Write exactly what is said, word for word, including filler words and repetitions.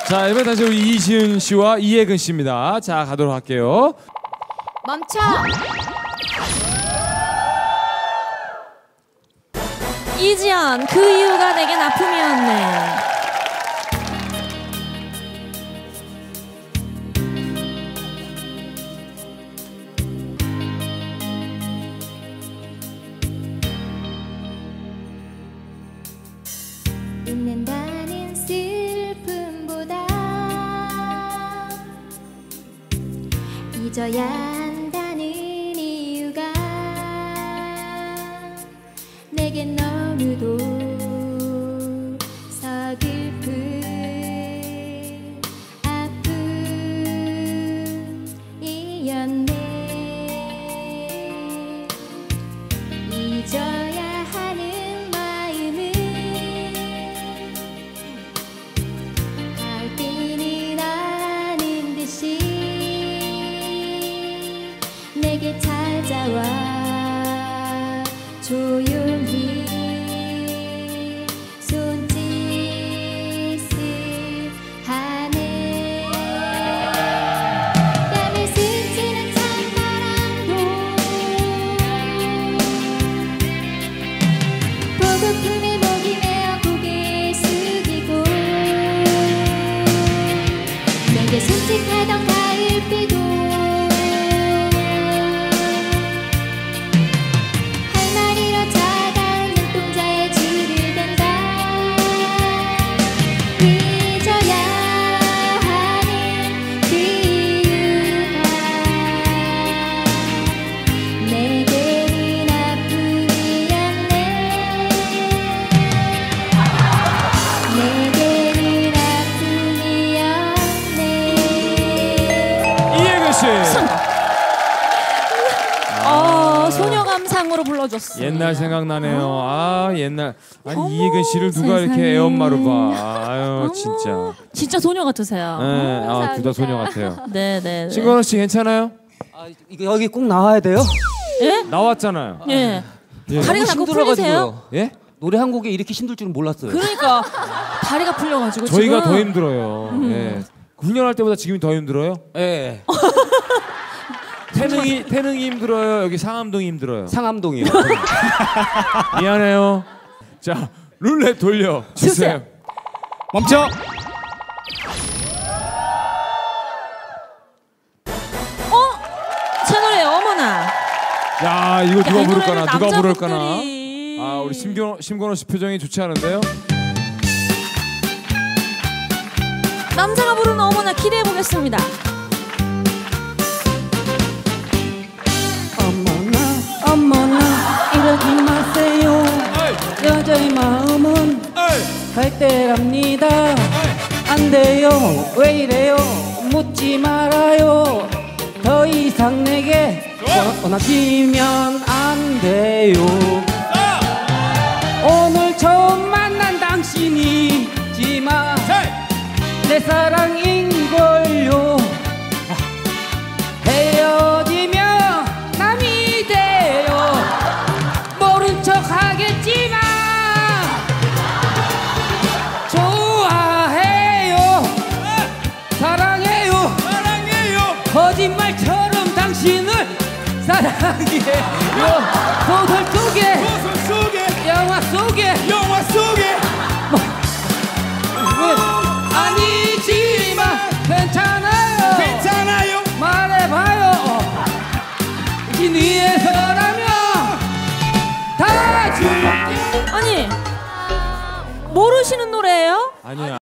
자, 이번에 다시 우리 이지은 씨와 이혜근 씨입니다. 자, 가도록 할게요. 멈춰! 이지연, 그 이유가 내겐 아픔이었네. 웃는다는 슬픔보다 잊어야 한다는 이유가 내겐 너무도 서글픈 아픔이었네. 잊어야 하는 마음은 갈피는 아는 듯이 내게 찾아와 조용히 손짓을 하네. 땀을 스치는 찬바람도 보고픔에 목이 메어 고개 숙이고 내게 솔직하던 가을비도 어, 소녀 감상으로 불러줬어. 옛날 생각나네요. 아, 옛날. 아니, 어머, 이혜근 씨를 누가 세상에. 이렇게 애엄마로 봐. 아유, 어머, 진짜. 진짜 소녀 같으세요. 네, 아, 둘 다 소녀 같아요. 네, 네. 네. 신건호 씨 괜찮아요? 아, 이거 여기 꼭 나와야 돼요? 예? 나왔잖아요. 예. 예. 다리가 자꾸 풀리세요? 예? 노래 한 곡에 이렇게 힘들 줄은 몰랐어요. 그러니까 다리가 풀려가지고 저희가 지금. 더 힘들어요. 음. 예. 훈련할 때보다 지금이 더 힘들어요? 예. 태능이 태능이 힘들어요. 여기 상암동이 힘들어요. 상암동이요. 미안해요. 자, 룰렛 돌려 주세요. 멈춰. 어? 제 노래 어머나. 야, 이거 누가 야, 이 부를까나? 노래를 누가 부를까나? 남자분들이. 아, 우리 심건호 심건호 씨 표정이 좋지 않은데요? 남자가 부르는 어머나 기대해 보겠습니다. 어머나 어머나 이러지 마세요. 여자의 마음은 갈 때랍니다. 안 돼요 왜 이래요 묻지 말아요. 더 이상 내게 원하시면 안 돼요. 오늘 처음 만난 당신이지만 내 사랑인걸요. 헤어지면 남이 돼요. 모른 척 하겠지만 좋아해요. 사랑해요. 거짓말처럼 당신을 사랑해요. 소설 속에 영화 속에 뭐, 왜 아니지만 괜찮아요. 말해봐요. 당신 위해서라면 다 줄게. 아니 모르시는 노래예요? 아니야.